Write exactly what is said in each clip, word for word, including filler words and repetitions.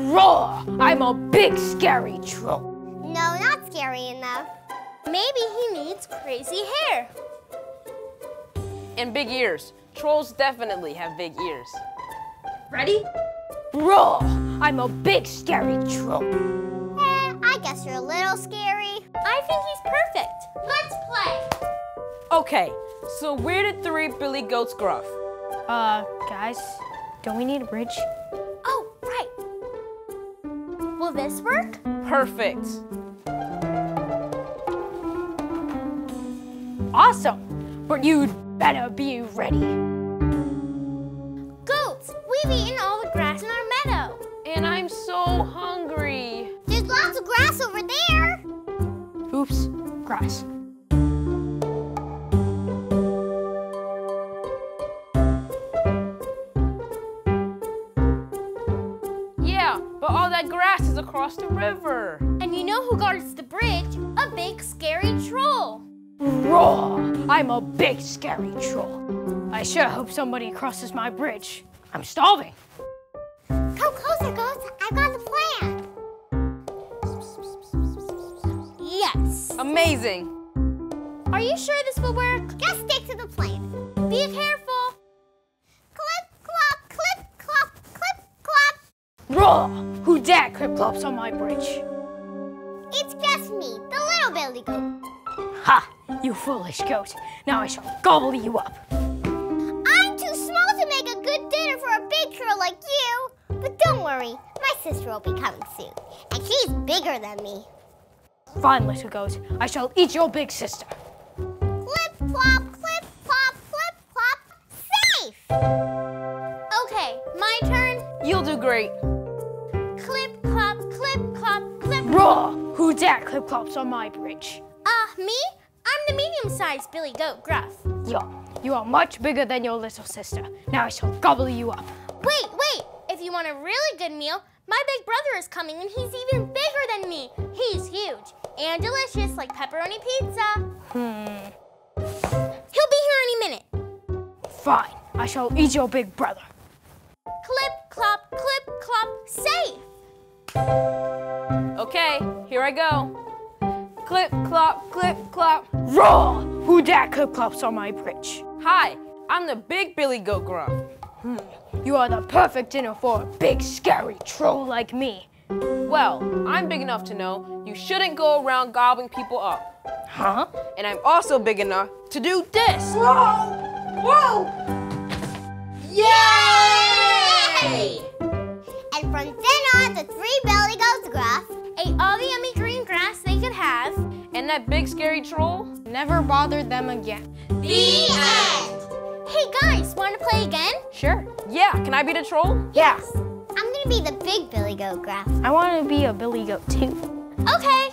Roar! I'm a big scary troll. No, not scary enough. Maybe he needs crazy hair. And big ears. Trolls definitely have big ears. Ready? Roar! I'm a big scary troll. Eh, I guess you're a little scary. I think he's perfect. Let's play. Okay, so where did three Billy Goats Gruff? Uh, guys, don't we need a bridge? Oh, right. Will this work? Perfect. Awesome, but you'd better be ready. Goats, we've eaten all the grass in our meadow. And I'm so hungry. There's lots of grass over there. Oops, grass. Yeah, but all that grass is across the river. And you know who guards the bridge? A big scary troll. Roar! I'm a big scary troll. I sure hope somebody crosses my bridge. I'm starving. Come closer, Goose. I've got the plan. Yes. Amazing. Are you sure this will work? Just stick to the plan. Be careful. Clip, clop, clip, clop, clip, clop. Roar! Who dare clip clops on my bridge? It's just me, the little Billy Goat. Ha! You foolish goat. Now I shall gobble you up. I'm too small to make a good dinner for a big troll like you. But don't worry, my sister will be coming soon. And she's bigger than me. Fine, little goat. I shall eat your big sister. Clip, clop, clip, clop, clip, clop. Safe! Okay, my turn. You'll do great. Clip, clop, clip, clop, clip. Roar! Who dare clip clops on my bridge? Uh, me? I'm the medium-sized Billy Goat Gruff. Yeah, you are much bigger than your little sister. Now I shall gobble you up. Wait, wait! If you want a really good meal, my big brother is coming and he's even bigger than me. He's huge and delicious like pepperoni pizza. Hmm. He'll be here any minute. Fine, I shall eat your big brother. Clip, clop, clip, clop, safe! Okay, here I go. Clip, clop, clip, clop. Roar! Who dare clip clops on my bridge? Hi, I'm the big Billy Goat Gruff. Hmm. You are the perfect dinner for a big scary troll like me. Well, I'm big enough to know you shouldn't go around gobbling people up. Huh? And I'm also big enough to do this. Whoa! Whoa! Yay! And from then on, the three Billy Goats Gruff Ate all the yummy green grass they could have. And that big scary troll never bothered them again. The end! Hey guys, want to play again? Sure. Yeah, can I be the troll? Yeah. I'm gonna be the big Billy Goat Gruff. I want to be a Billy Goat too. Okay.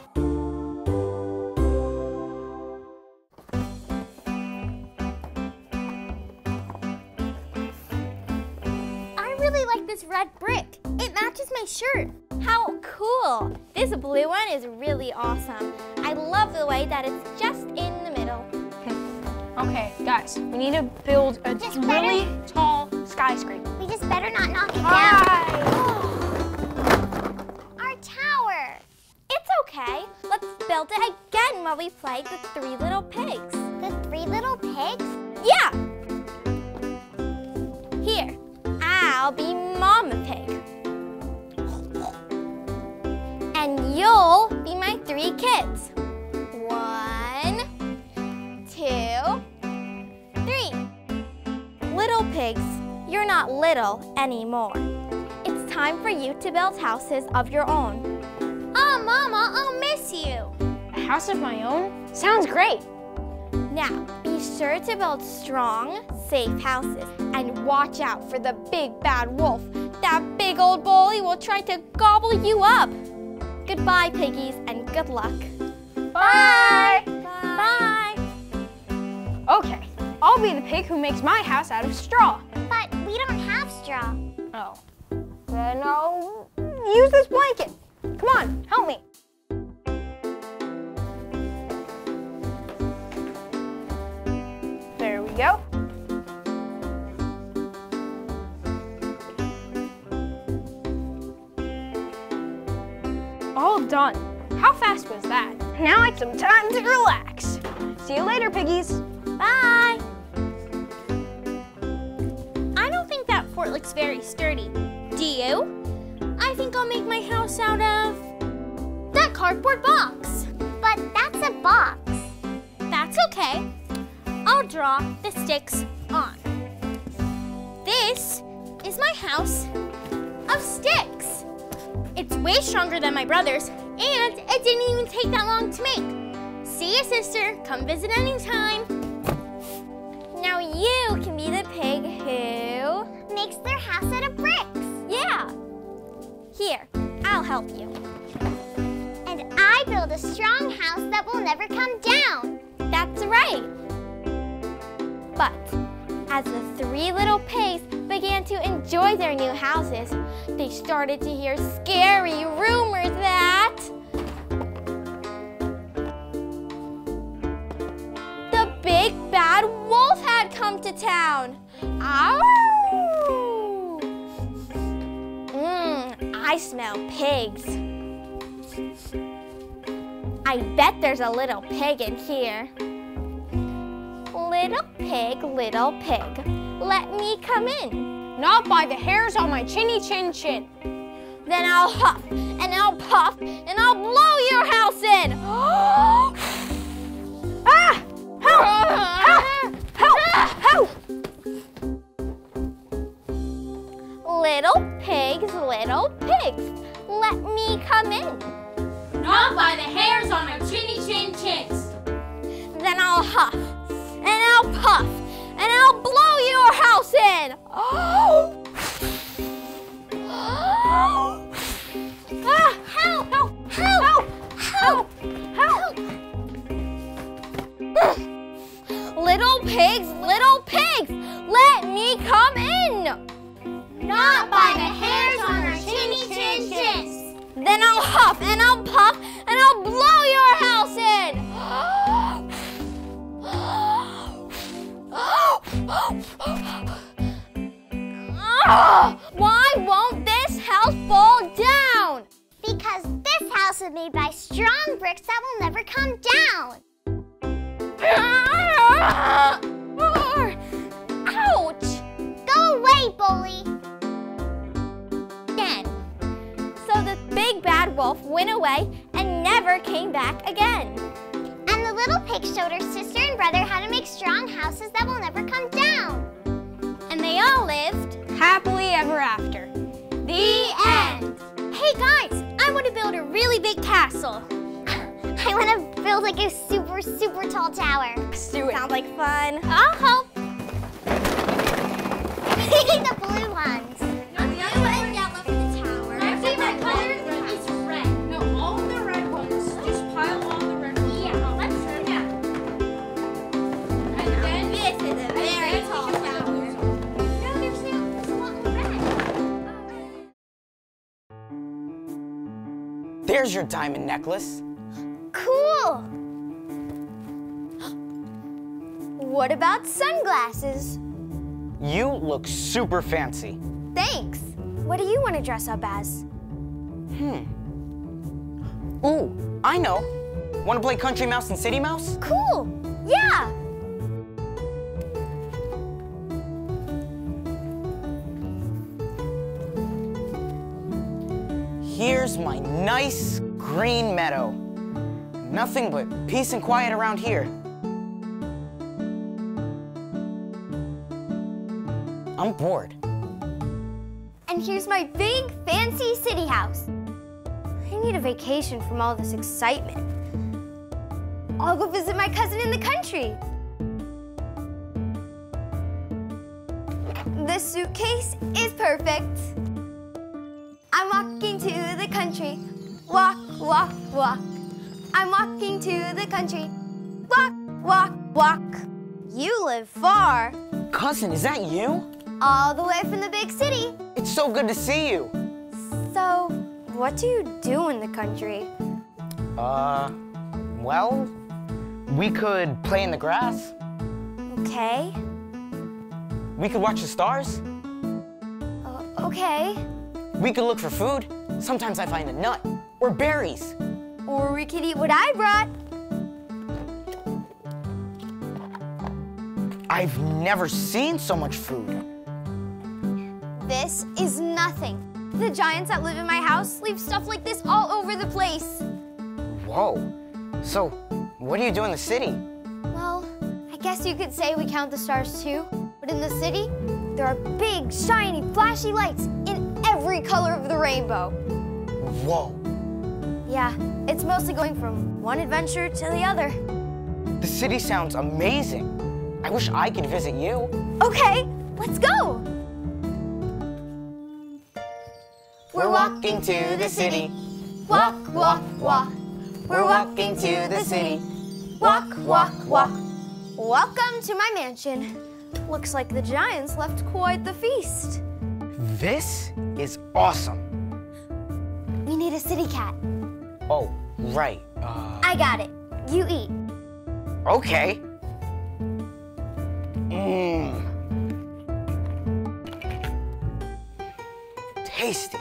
I really like this red brick. It matches my shirt. How cool. This blue one is really awesome. I love the way that it's just in the middle. Okay, guys, we need to build a Just really better- tall skyscraper. We just better not knock it down. Bye. Our tower. It's okay. Let's build it again while we play the three little pigs. The three little pigs? Yeah. Here, I'll be Mama Pig. And you'll be my three kids. One, two, three. Little pigs, you're not little anymore. It's time for you to build houses of your own. Oh, Mama, I'll miss you. A house of my own? Sounds great. Now, be sure to build strong, safe houses and watch out for the big bad wolf. That big old bully will try to gobble you up. Goodbye, piggies, and good luck. Bye. Bye. Okay, I'll be the pig who makes my house out of straw. But we don't have straw. Oh. Then I'll use this blanket. Come on, help me. There we go. all done. How fast was that? Now it's some time to relax. See you later, piggies. Bye. I don't think that fort looks very sturdy. Do you? I think I'll make my house out of that cardboard box. But that's a box. That's okay. I'll draw the sticks on. This is my house of sticks. It's way stronger than my brother's, and it didn't even take that long to make. See you, sister. Come visit anytime. Now you can be the pig who Makes their house out of bricks. Yeah. Here, I'll help you. And I build a strong house that will never come down. That's right. But as the three little pigs began to enjoy their new houses, they started to hear scary rumors that the big bad wolf had come to town. Ow! Mmm, I smell pigs. I bet there's a little pig in here. Little pig, little pig, let me come in. Not by the hairs on my chinny chin chin. Then I'll huff, and I'll puff, and I'll blow your house in. Ah! Help! Help! Help! Help! Little pigs, little pigs, let me come in. Not by the hairs on my chinny chin chins. Then I'll huff, and I'll puff, and I'll blow your house in. Ah, help! Help! Help! Help! Help! Little pigs, little pigs, let me come in. Not by the hairs on our chinny chin chins. Then I'll huff and I'll puff and I'll blow your house in. Why won't this house fall down? Because this house is made by strong bricks that will never come down. Ouch! Go away, bully. Again. So the big bad wolf went away and never came back again. And the little pig showed her sister and brother how to make strong houses that will never come down. And they all lived Happily ever after. the end. Hey guys, I want to build a really big castle. I want to build like a super, super tall tower. Let's do it. Sounds like fun. I'll help. The blue ones. Blue and yellow for the tower. My favorite color is red. No, all the red ones. Just pile all the red ones. Yeah, let's do Yeah. And then This is a very tall tower. No, there's no, there's a lot of red. There's your diamond necklace. Cool. What about sunglasses? You look super fancy. Thanks. What do you want to dress up as? Hmm. Ooh, I know. Want to play Country Mouse and City Mouse? Cool. Yeah. Here's my nice green meadow. Nothing but peace and quiet around here. I'm bored. And here's my big, fancy city house. I need a vacation from all this excitement. I'll go visit my cousin in the country. This suitcase is perfect. I'm walking to the country. Walk, walk, walk. I'm walking to the country. Walk, walk, walk. You live far. Cousin, is that you? All the way from the big city. It's so good to see you. So, what do you do in the country? Uh, well, we could play in the grass. Okay. We could watch the stars. Uh, okay. We could look for food. Sometimes I find a nut. or berries. Or we could eat what I brought. I've never seen so much food. This is nothing. The giants that live in my house leave stuff like this all over the place. Whoa. So, what do you do in the city? Well, I guess you could say we count the stars too. But in the city, there are big, shiny, flashy lights in every color of the rainbow. Whoa. Yeah, it's mostly going from one adventure to the other. The city sounds amazing. I wish I could visit you. Okay, let's go. We're walking to the city. Walk, walk, walk. We're walking to the city. Walk, walk, walk. Welcome to my mansion. Looks like the giants left quite the feast. This is awesome. We need a city cat. Oh, right. Uh, I got it. You eat. okay. Mmm. Tasty.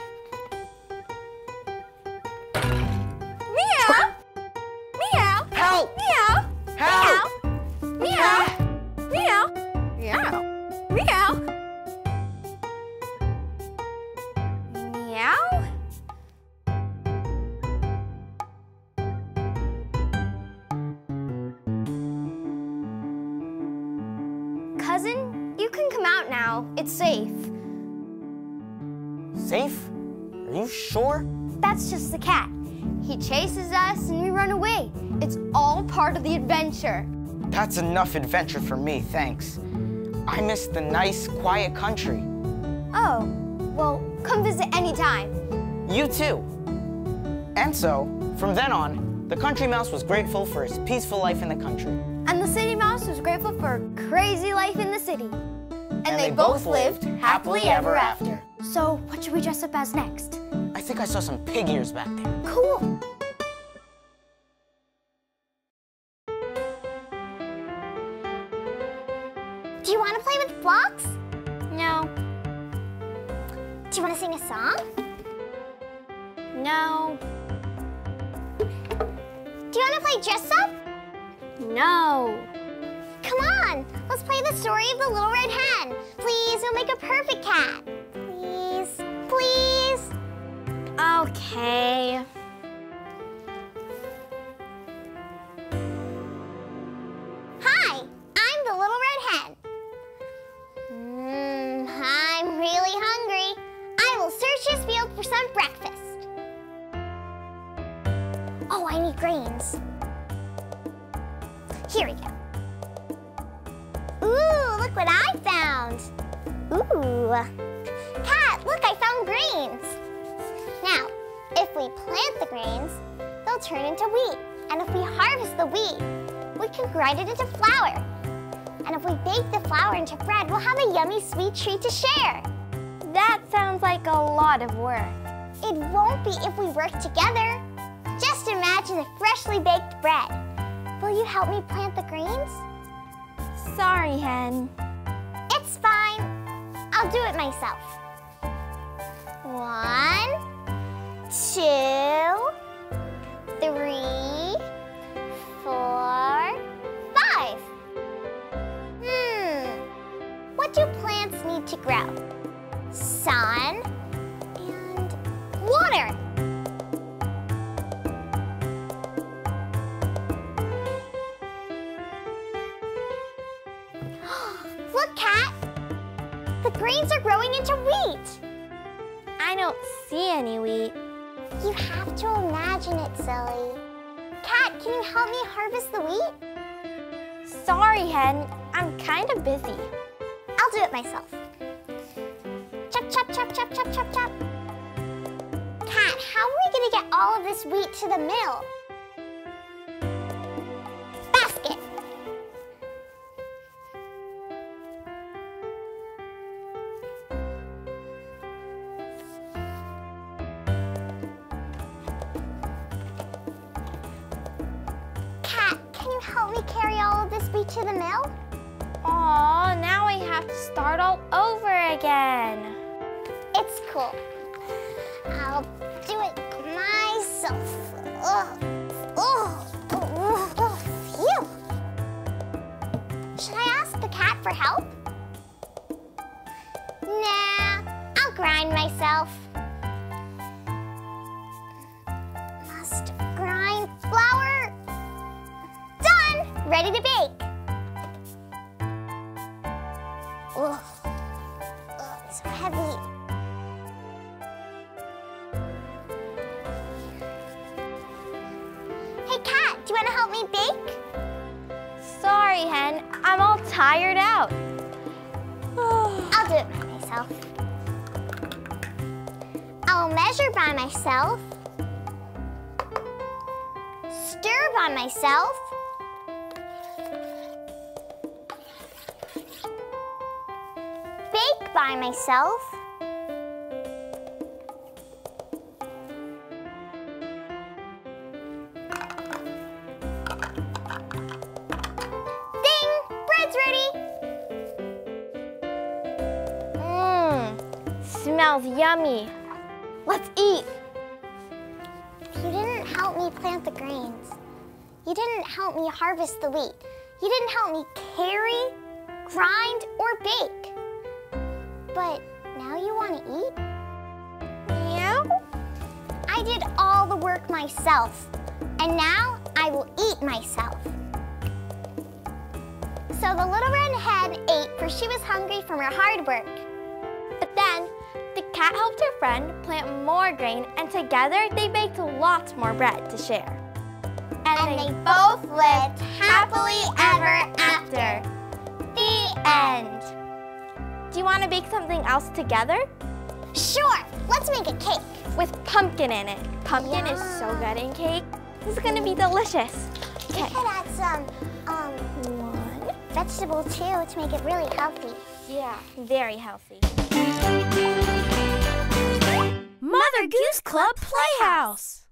Meow. Meow. Help! Meow. Help! Meow. Meow. Meow. Meow. Meow. Cousin, you can come out now. It's safe. Safe? Are you sure? That's just the cat. He chases us and we run away. It's all part of the adventure. That's enough adventure for me, thanks. I miss the nice, quiet country. Oh, well, come visit anytime. You too. And so, from then on, the country mouse was grateful for his peaceful life in the country. And the city mouse was grateful for a crazy life in the city. And, And they both lived happily ever after. So, what should we dress up as next? I think I saw some pig ears back there. Cool. Do you want to play with blocks? No. Do you want to sing a song? No. Do you want to play dress up? No. Come on, let's play the story of the little red hen. Please, you'll make a perfect cat. Please, please. Okay. Hi, I'm the little red hen. Mmm, I'm really hungry. I will search this field for some breakfast. Oh, I need grains. Here we go. Ooh, look what I found. Ooh. Cat, look, I found grains. Now, if we plant the grains, they'll turn into wheat. And if we harvest the wheat, we can grind it into flour. And if we bake the flour into bread, we'll have a yummy sweet treat to share. That sounds like a lot of work. It won't be if we work together. Just imagine the freshly baked bread. Will you help me plant the grains? Sorry, hen. It's fine. I'll do it myself. One, two, three, four, five. Hmm. What do plants need to grow? Sun and water. Look, Cat. The grains are growing into wheat. I don't see any wheat. You have to imagine it, silly. Cat, can you help me harvest the wheat? Sorry, hen. I'm kind of busy. I'll do it myself. Chop, chop, chop, chop, chop, chop, chop. Cat, how are we gonna get all of this wheat to the mill? Basket. Cat, can you help me carry all of this wheat to the mill? Aw, now I have to start all over again. It's cool. I'll do it myself. myself. Ugh. Oh, oh, oh, phew. Should I ask the cat for help? Nah, I'll grind myself. Must grind flour. Done! Ready to bake. Ugh. Ugh, it's so heavy. Hey, Cat, do you want to help me bake? Sorry, Hen. I'm all tired out. I'll do it by myself. I'll measure by myself. Stir by myself. Bake by myself. Ding! Bread's ready! Mmm, smells yummy. Let's eat. You didn't help me plant the grains. You didn't help me harvest the wheat. You didn't help me carry, grind, or bake. But now you want to eat? Meow? I did all the work myself, and now I will eat myself. So the little red hen ate, for she was hungry from her hard work. But then, the cat helped her friend plant more grain, and together they baked lots more bread to share. And, And they, they both lived happily ever after. The end. Do you want to bake something else together? Sure, let's make a cake. With pumpkin in it. Pumpkin is so good in cake. This is gonna be delicious. We Okay. could add some um, One. vegetable too to make it really healthy. Yeah, very healthy. Mother Goose Club Playhouse.